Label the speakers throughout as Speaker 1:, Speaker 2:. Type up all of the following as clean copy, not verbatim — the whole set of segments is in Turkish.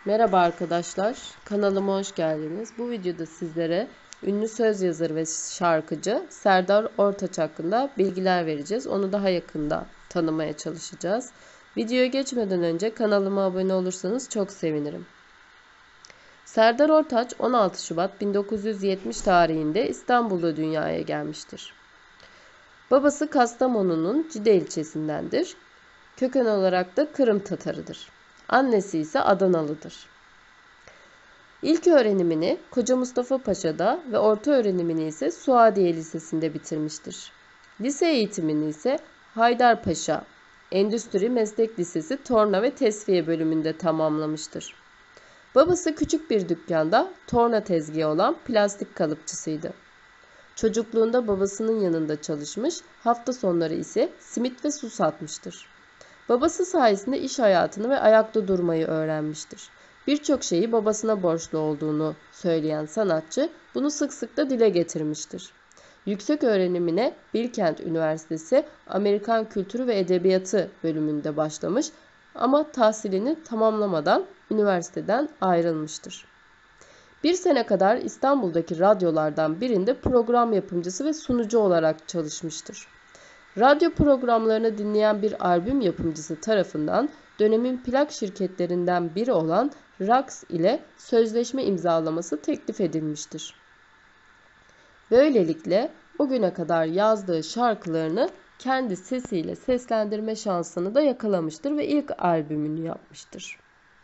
Speaker 1: Merhaba arkadaşlar, kanalıma hoş geldiniz. Bu videoda sizlere ünlü söz yazarı ve şarkıcı Serdar Ortaç hakkında bilgiler vereceğiz. Onu daha yakında tanımaya çalışacağız. Videoya geçmeden önce kanalıma abone olursanız çok sevinirim. Serdar Ortaç 16 Şubat 1970 tarihinde İstanbul'da dünyaya gelmiştir. Babası Kastamonu'nun Cide ilçesindendir. Köken olarak da Kırım Tatarıdır. Annesi ise Adanalıdır. İlk öğrenimini Koca Mustafa Paşa'da ve orta öğrenimini ise Suadiye Lisesi'nde bitirmiştir. Lise eğitimini ise Haydarpaşa Endüstri Meslek Lisesi Torna ve Tesviye bölümünde tamamlamıştır. Babası küçük bir dükkanda torna tezgahı olan plastik kalıpçısıydı. Çocukluğunda babasının yanında çalışmış, hafta sonları ise simit ve su satmıştır. Babası sayesinde iş hayatını ve ayakta durmayı öğrenmiştir. Birçok şeyi babasına borçlu olduğunu söyleyen sanatçı bunu sık sık da dile getirmiştir. Yüksek öğrenimine Bilkent Üniversitesi Amerikan Kültürü ve Edebiyatı bölümünde başlamış ama tahsilini tamamlamadan üniversiteden ayrılmıştır. Bir sene kadar İstanbul'daki radyolardan birinde program yapımcısı ve sunucu olarak çalışmıştır. Radyo programlarını dinleyen bir albüm yapımcısı tarafından dönemin plak şirketlerinden biri olan Rax ile sözleşme imzalaması teklif edilmiştir. Böylelikle o güne kadar yazdığı şarkılarını kendi sesiyle seslendirme şansını da yakalamıştır ve ilk albümünü yapmıştır.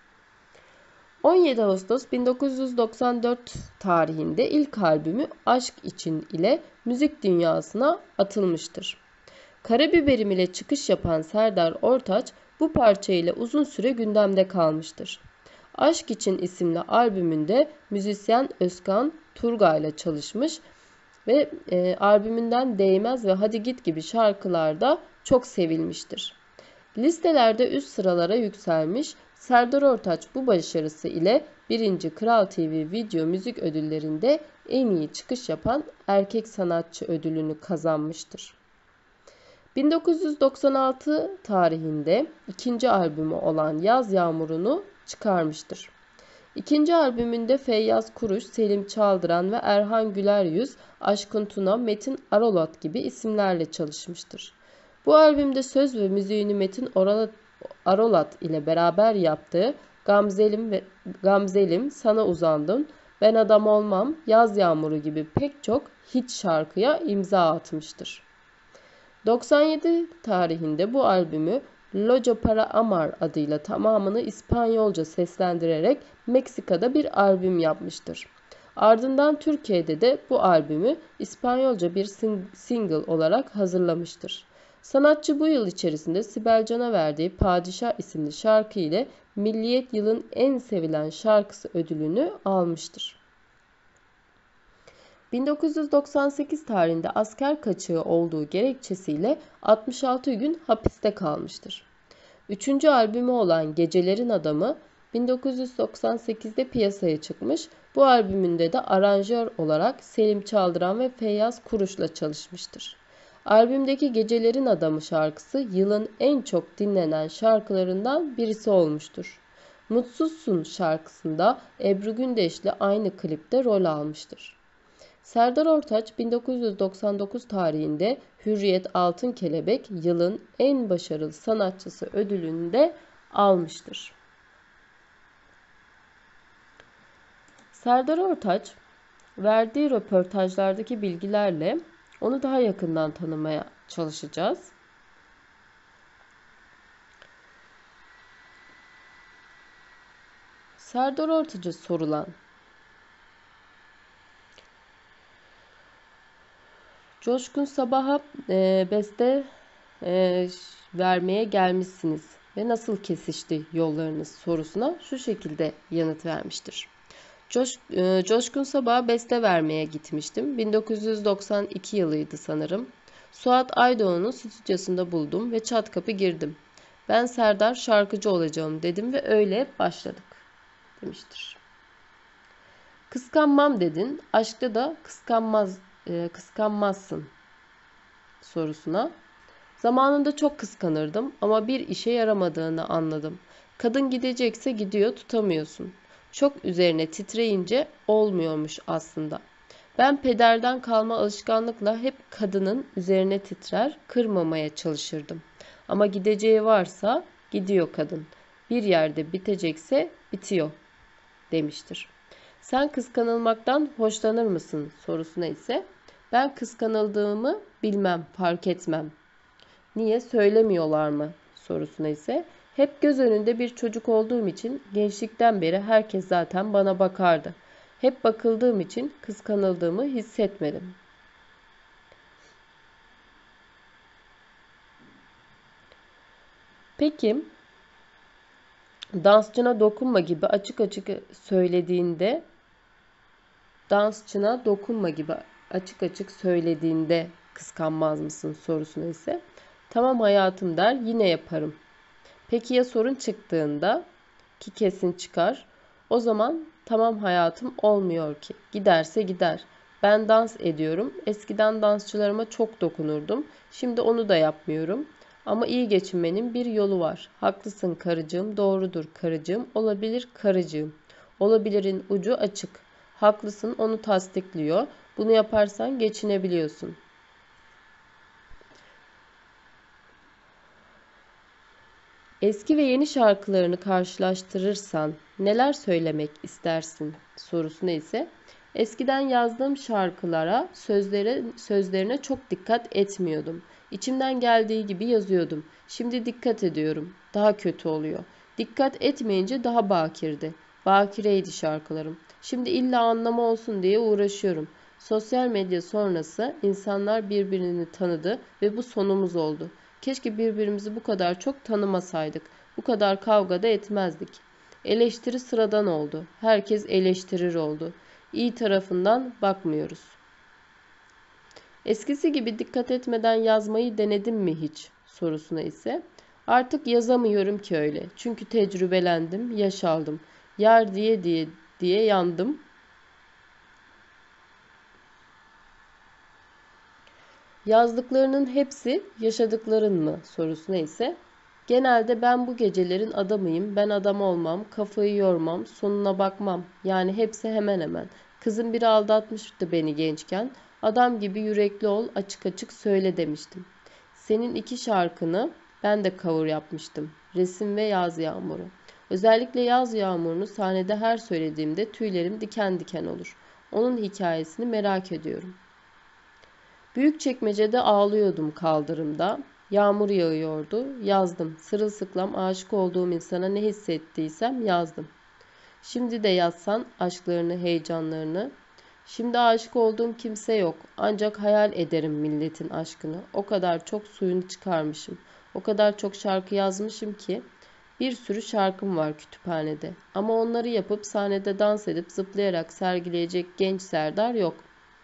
Speaker 1: 17 Ağustos 1994 tarihinde ilk albümü Aşk İçin ile müzik dünyasına atılmıştır. Karabiberim ile çıkış yapan Serdar Ortaç bu parça ile uzun süre gündemde kalmıştır. Aşk İçin isimli albümünde müzisyen Özkan Turgay ile çalışmış ve albümünden Değmez ve Hadi Git gibi şarkılarda çok sevilmiştir. Listelerde üst sıralara yükselmiş, Serdar Ortaç bu başarısı ile 1. Kral TV Video Müzik Ödülleri'nde en iyi çıkış yapan erkek sanatçı ödülünü kazanmıştır. 1996 tarihinde ikinci albümü olan Yaz Yağmuru'nu çıkarmıştır. İkinci albümünde Feyyaz Kuruş, Selim Çaldıran ve Erhan Güleryüz, Aşkın Tuna, Metin Arolat gibi isimlerle çalışmıştır. Bu albümde söz ve müziğini Metin Arolat ile beraber yaptığı Gamzelim, Sana Uzandım, Ben Adam Olmam, Yaz Yağmuru gibi pek çok hit şarkıya imza atmıştır. 97 tarihinde bu albümü Loca para Amar adıyla tamamını İspanyolca seslendirerek Meksika'da bir albüm yapmıştır. Ardından Türkiye'de de bu albümü İspanyolca bir single olarak hazırlamıştır. Sanatçı bu yıl içerisinde Sibel Can'a verdiği Padişah isimli şarkı ile Milliyet Yılın En Sevilen Şarkısı ödülünü almıştır. 1998 tarihinde asker kaçağı olduğu gerekçesiyle 66 gün hapiste kalmıştır. Üçüncü albümü olan Gecelerin Adamı 1998'de piyasaya çıkmış. Bu albümünde de aranjör olarak Selim Çaldıran ve Feyyaz Kuruş'la çalışmıştır. Albümdeki Gecelerin Adamı şarkısı yılın en çok dinlenen şarkılarından birisi olmuştur. Mutsuzsun şarkısında Ebru Gündeş'le aynı klipte rol almıştır. Serdar Ortaç 1999 tarihinde Hürriyet Altın Kelebek yılın en başarılı sanatçısı ödülünü de almıştır. Serdar Ortaç verdiği röportajlardaki bilgilerle onu daha yakından tanımaya çalışacağız. Serdar Ortaç'a sorulan Coşkun Sabah'a beste vermeye gelmişsiniz ve nasıl kesişti yollarınız sorusuna şu şekilde yanıt vermiştir. Coşkun Sabah'a beste vermeye gitmiştim. 1992 yılıydı sanırım. Suat Aydoğan'ın stüdyosunda buldum ve çat kapı girdim. Ben Serdar şarkıcı olacağım dedim ve öyle başladık demiştir. Kıskanmam dedin, aşkta da kıskanmazsın sorusuna. Zamanında çok kıskanırdım ama bir işe yaramadığını anladım. Kadın gidecekse gidiyor, tutamıyorsun. Çok üzerine titreyince olmuyormuş aslında. Ben pederden kalma alışkanlıkla hep kadının üzerine titrer, kırmamaya çalışırdım. Ama gideceği varsa gidiyor kadın. Bir yerde bitecekse bitiyor demiştir. Sen kıskanılmaktan hoşlanır mısın sorusuna ise ben kıskanıldığımı bilmem, fark etmem. Niye söylemiyorlar mı sorusuna ise hep göz önünde bir çocuk olduğum için gençlikten beri herkes zaten bana bakardı. Hep bakıldığım için kıskanıldığımı hissetmedim. Peki dansçına dokunma gibi açık açık söylediğinde kıskanmaz mısın sorusuna ise tamam hayatım der yine yaparım. Peki ya sorun çıktığında ki kesin çıkar o zaman tamam hayatım olmuyor ki giderse gider. Ben dans ediyorum. Eskiden dansçılarıma çok dokunurdum. Şimdi onu da yapmıyorum. Ama iyi geçinmenin bir yolu var. Haklısın karıcığım, doğrudur karıcığım, olabilir karıcığım. Olabilirin ucu açık. Haklısın onu tasdikliyor. Bunu yaparsan geçinebiliyorsun. Eski ve yeni şarkılarını karşılaştırırsan neler söylemek istersin sorusuna ise eskiden yazdığım şarkılara sözlerine çok dikkat etmiyordum. İçimden geldiği gibi yazıyordum. Şimdi dikkat ediyorum. Daha kötü oluyor. Dikkat etmeyince daha bakirdi. Bakireydi şarkılarım. Şimdi illa anlamı olsun diye uğraşıyorum. Sosyal medya sonrası insanlar birbirini tanıdı ve bu sonumuz oldu. Keşke birbirimizi bu kadar çok tanımasaydık. Bu kadar kavga da etmezdik. Eleştiri sıradan oldu. Herkes eleştirir oldu. İyi tarafından bakmıyoruz. Eskisi gibi dikkat etmeden yazmayı denedim mi hiç sorusuna ise artık yazamıyorum ki öyle. Çünkü tecrübelendim, yaş aldım. Yar diye yandım. Yazdıklarının hepsi yaşadıkların mı sorusuna ise genelde ben bu gecelerin adamıyım, ben adam olmam, kafayı yormam, sonuna bakmam. Yani hepsi hemen hemen. Kızım biri aldatmıştı beni gençken. Adam gibi yürekli ol, açık açık söyle demiştim. Senin iki şarkını ben de cover yapmıştım. Resim ve Yaz Yağmuru. Özellikle Yaz Yağmuru'nu sahnede her söylediğimde tüylerim diken diken olur. Onun hikayesini merak ediyorum. Büyükçekmece'de ağlıyordum kaldırımda. Yağmur yağıyordu. Yazdım. Sırılsıklam aşık olduğum insana ne hissettiysem yazdım. Şimdi de yazsan aşklarını, heyecanlarını. Şimdi aşık olduğum kimse yok. Ancak hayal ederim milletin aşkını. O kadar çok suyunu çıkarmışım. O kadar çok şarkı yazmışım ki bir sürü şarkım var kütüphanede. Ama onları yapıp sahnede dans edip zıplayarak sergileyecek genç Serdar yok.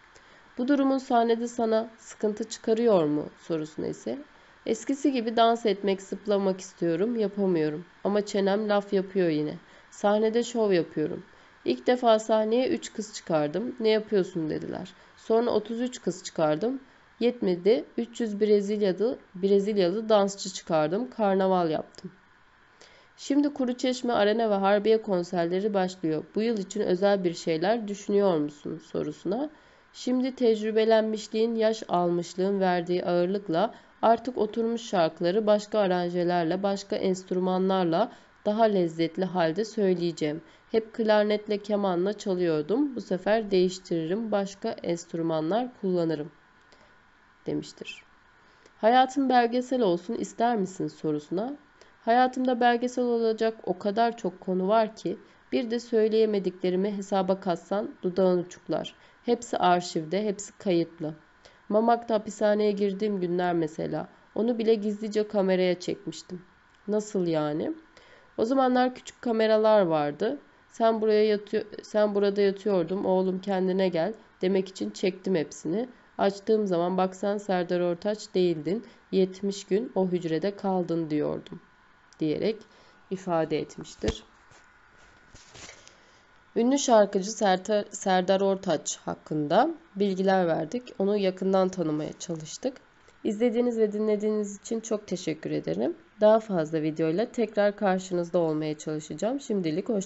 Speaker 1: Bu durumun sahnede sana sıkıntı çıkarıyor mu sorusuna ise eskisi gibi dans etmek, zıplamak istiyorum, yapamıyorum. Ama çenem laf yapıyor yine. Sahnede şov yapıyorum. İlk defa sahneye 3 kız çıkardım. Ne yapıyorsun dediler. Sonra 33 kız çıkardım. Yetmedi. 300 Brezilyalı dansçı çıkardım. Karnaval yaptım. Şimdi Kuruçeşme Arena ve Harbiye konserleri başlıyor. Bu yıl için özel bir şeyler düşünüyor musun sorusuna şimdi tecrübelenmişliğin, yaş almışlığın verdiği ağırlıkla artık oturmuş şarkıları başka aranjelerle, başka enstrümanlarla daha lezzetli halde söyleyeceğim. Hep klarnetle, kemanla çalıyordum. Bu sefer değiştiririm, başka enstrümanlar kullanırım demiştir. Hayatın belgesel olsun ister misin sorusuna hayatımda belgesel olacak o kadar çok konu var ki bir de söyleyemediklerimi hesaba katsan dudağın uçuklar. Hepsi arşivde, hepsi kayıtlı. Mamak'ta hapishaneye girdiğim günler mesela. Onu bile gizlice kameraya çekmiştim. Nasıl yani? O zamanlar küçük kameralar vardı. Sen burada yatıyordum. Oğlum kendine gel demek için çektim hepsini. Açtığım zaman bak sen Serdar Ortaç değildin. 70 gün o hücrede kaldın diyordum diyerek ifade etmiştir. Ünlü şarkıcı Serdar Ortaç hakkında bilgiler verdik. Onu yakından tanımaya çalıştık. İzlediğiniz ve dinlediğiniz için çok teşekkür ederim. Daha fazla videoyla tekrar karşınızda olmaya çalışacağım. Şimdilik hoşça kalın.